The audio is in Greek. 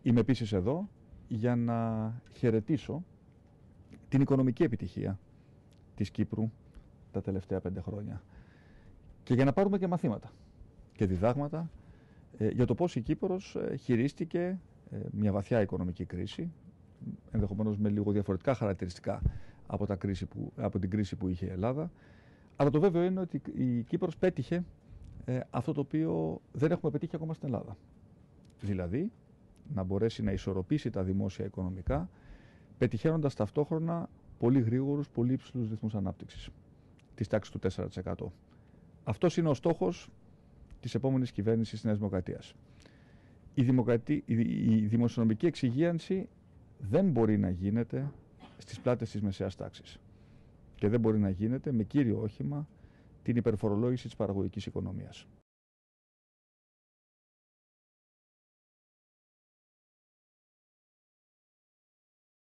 Είμαι επίσης εδώ για να χαιρετήσω την οικονομική επιτυχία της Κύπρου τα τελευταία 5 χρόνια και για να πάρουμε και μαθήματα και διδάγματα για το πώς η Κύπρος χειρίστηκε μια βαθιά οικονομική κρίση, ενδεχομένως με λίγο διαφορετικά χαρακτηριστικά από την κρίση που είχε η Ελλάδα. Αλλά το βέβαιο είναι ότι η Κύπρος πέτυχε αυτό το οποίο δεν έχουμε πετύχει ακόμα στην Ελλάδα. Δηλαδή, να μπορέσει να ισορροπήσει τα δημόσια οικονομικά, πετυχαίνοντας ταυτόχρονα πολύ γρήγορους, πολύ υψηλούς ρυθμούς ανάπτυξης, της τάξης του 4%. Αυτός είναι ο στόχος της επόμενης κυβέρνησης της Νέας Δημοκρατίας. Η δημοσιονομική εξυγίανση δεν μπορεί να γίνεται στις πλάτες της μεσαίας τάξης και δεν μπορεί να γίνεται με κύριο όχημα την υπερφορολόγηση της παραγωγικής οικονομίας.